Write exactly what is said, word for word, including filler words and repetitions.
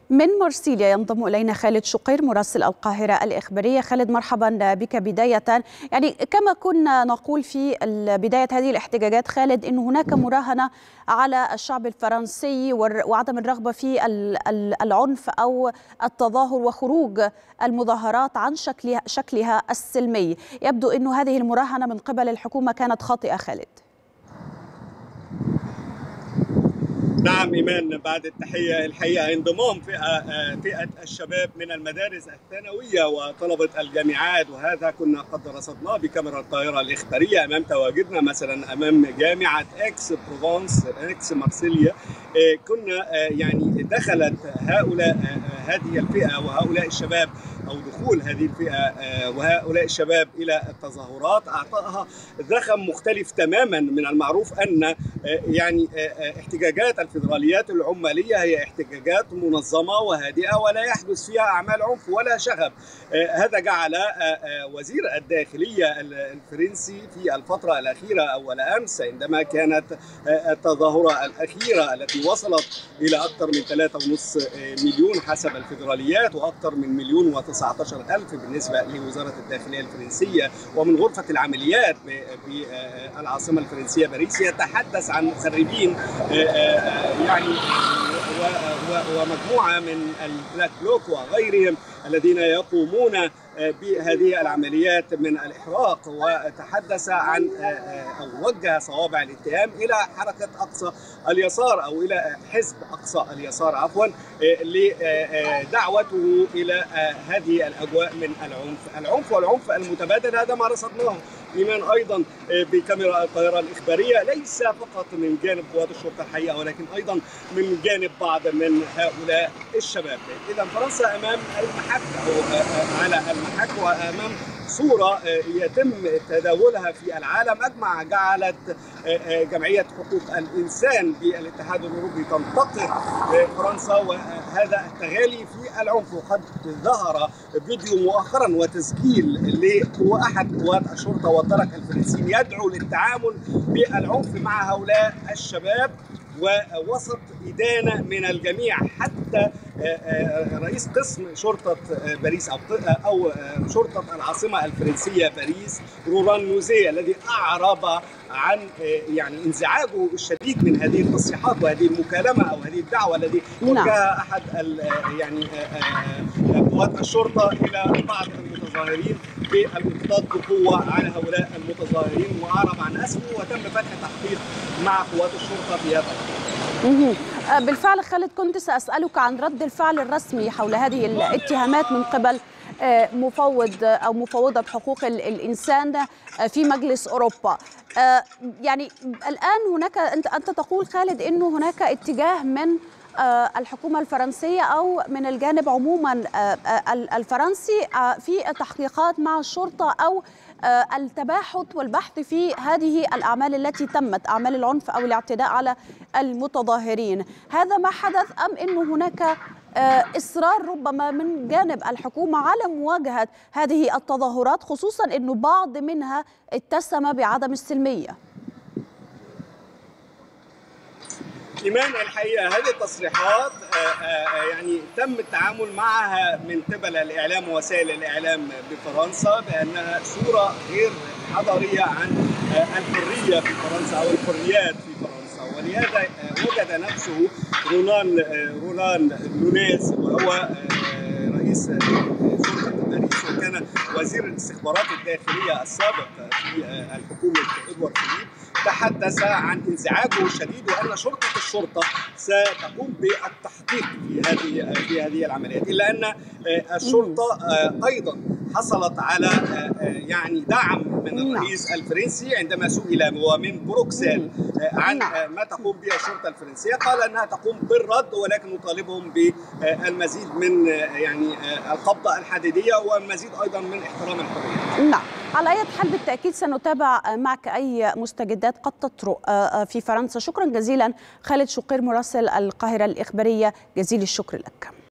من مرسيليا ينضم إلينا خالد شقير مراسل القاهرة الإخبارية. خالد، مرحبا بك. بداية يعني كما كنا نقول في بداية هذه الاحتجاجات خالد، أن هناك مراهنة على الشعب الفرنسي وعدم الرغبة في العنف أو التظاهر وخروج المظاهرات عن شكلها, شكلها السلمي. يبدو أن هذه المراهنة من قبل الحكومة كانت خاطئة خالد. نعم إيمان، بعد التحية الحقيقة انضمام فئة فئة الشباب من المدارس الثانوية وطلبة الجامعات، وهذا كنا قد رصدناه بكاميرا القاهرة الإخبارية أمام تواجدنا مثلا أمام جامعة إكس بروفانس إكس مارسيليا. كنا يعني دخلت هؤلاء هذه الفئة وهؤلاء الشباب أو دخول هذه الفئة وهؤلاء الشباب إلى التظاهرات أعطاها زخم مختلف تماما. من المعروف أن يعني احتجاجات الفيدراليات العمالية هي احتجاجات منظمة وهادئة ولا يحدث فيها أعمال عنف ولا شغب. هذا جعل وزير الداخلية الفرنسي في الفترة الأخيرة أول أمس عندما كانت التظاهرة الأخيرة التي وصلت إلى أكثر من ثلاثة ونصف مليون حسب الفيدراليات وأكثر من مليون وتسعة عشر ألف بالنسبة لوزارة الداخلية الفرنسية ومن غرفة العمليات بالعاصمة الفرنسية باريس، يتحدث عن مخربين يعني ومجموعة من البلاك بلوك وغيرهم الذين يقومون بهذه العمليات من الإحراق، وتحدث عن أو وجه صوابع الاتهام إلى حركة أقصى اليسار أو إلى حزب أقصى اليسار عفوا لدعوته إلى هذه الأجواء من العنف العنف والعنف المتبادل. هذا ما رصدناه إيمان أيضا بكاميرا القاهرة الإخبارية، ليس فقط من جانب قوات الشرطة الحقيقة ولكن أيضا من جانب بعض من هؤلاء الشباب. إذا فرنسا أمام المحك أو على المحك وأمام صورة يتم تداولها في العالم أجمع. جعلت جمعية حقوق الإنسان بالاتحاد الأوروبي تنتقد فرنسا وهذا التغالي في العنف. وقد ظهر فيديو مؤخرا وتسجيل لأحد قوات الشرطة والدرك الفرنسيين يدعو للتعامل بالعنف مع هؤلاء الشباب ووسط إدانة من الجميع. حتى رئيس قسم شرطة باريس أو أو شرطة العاصمة الفرنسية باريس روران نوزيه الذي أعرب عن يعني انزعاجه الشديد من هذه التصريحات وهذه المكالمة أو هذه الدعوة الذي وجهها أحد يعني قوات الشرطة إلى بعض المتظاهرين بالانقضاض بقوة على هؤلاء المتظاهرين، وأعرب عن اسمه وتم فتح تحقيق مع قوات الشرطة في هذا الأمر. بالفعل خالد، كنت سأسألك عن رد الفعل الرسمي حول هذه الاتهامات من قبل مفوض أو مفوضة حقوق الإنسان في مجلس أوروبا. يعني الآن هناك أنت تقول خالد أنه هناك اتجاه من الحكومة الفرنسية أو من الجانب عموما الفرنسي في التحقيقات مع الشرطة أو التباحث والبحث في هذه الأعمال التي تمت، أعمال العنف أو الاعتداء على المتظاهرين. هذا ما حدث أم أنه هناك إصرار ربما من جانب الحكومة على مواجهة هذه التظاهرات، خصوصا أنه بعض منها اتسم بعدم السلمية؟ إيمان، الحقيقة هذه التصريحات يعني تم التعامل معها من قبل الإعلام ووسائل الإعلام بفرنسا بأنها صورة غير حضارية عن الحرية في فرنسا أو الحريات في فرنسا، ولهذا وجد نفسه رونان رونان نونيز وهو رئيس شرطة باريس وكان وزير الاستخبارات الداخلية السابق في الحكومة إدوارد فيليب، تحدث عن انزعاجه الشديد وأن شرطة الشرطة ستقوم بالتحقيق في هذه في هذه العمليات، إلا أن الشرطة أيضا حصلت على يعني دعم من الرئيس الفرنسي عندما سئل ومن بروكسل عن ما تقوم به الشرطة الفرنسية، قال أنها تقوم بالرد ولكن نطالبهم بالمزيد من يعني القبضة الحديدية والمزيد أيضا من احترام الحرية. نعم، على أي حال بالتأكيد سنتابع معك أي مستجدات قد تطرأ في فرنسا. شكرا جزيلا خالد شقير مراسل القاهرة الإخبارية، جزيل الشكر لك.